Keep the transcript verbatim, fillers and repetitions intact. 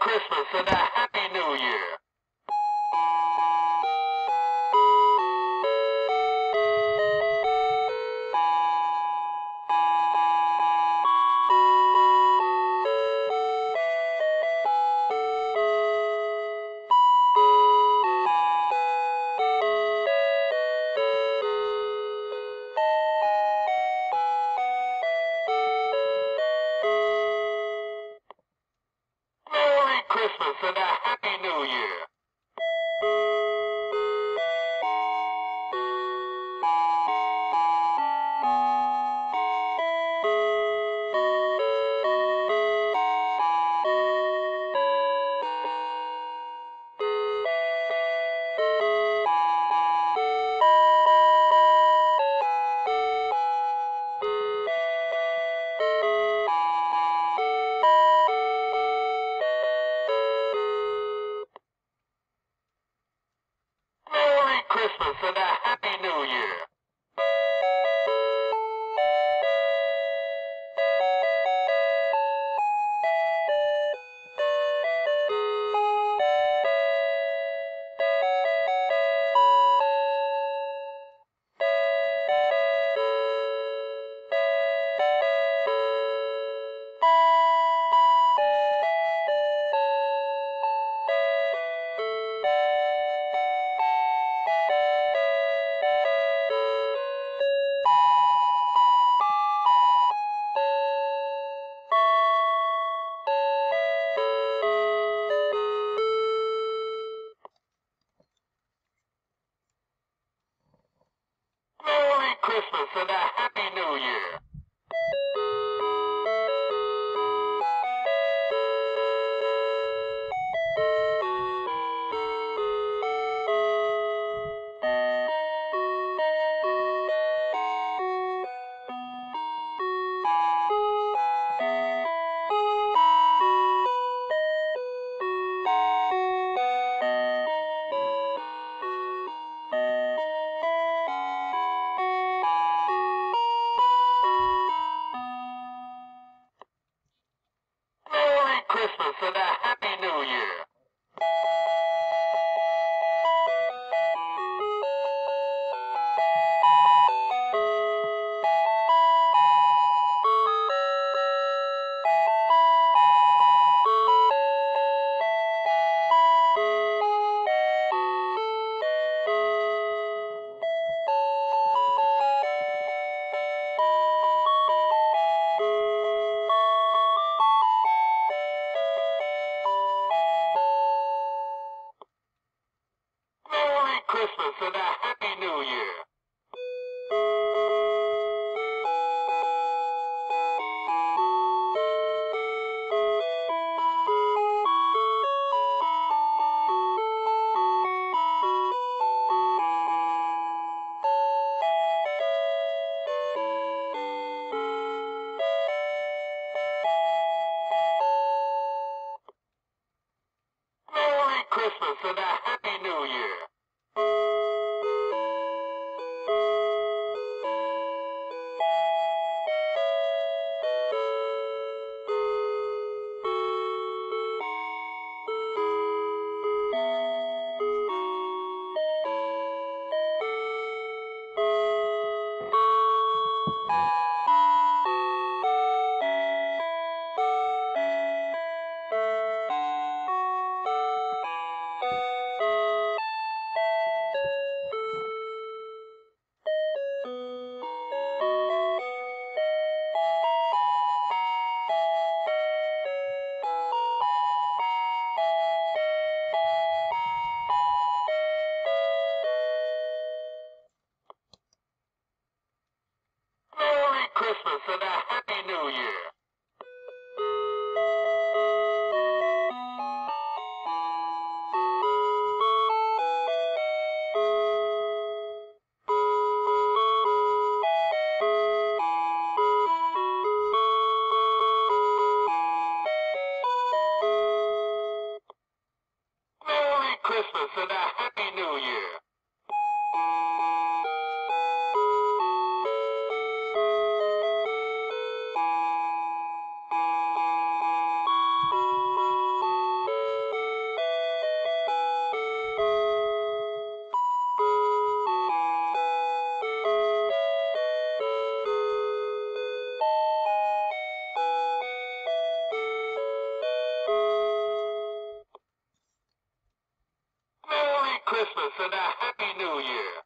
Christmas and a Happy New Year. Merry Christmas and a Happy New Year. Merry Christmas and a Happy New Year. Merry Christmas and a Happy New Year. Merry Christmas and a Happy New Year. Merry Christmas and a Happy New Year. Merry Christmas and a Happy New Year. Merry Christmas and a Happy New Year. Merry Christmas and a Happy New Year. and a Happy New Year.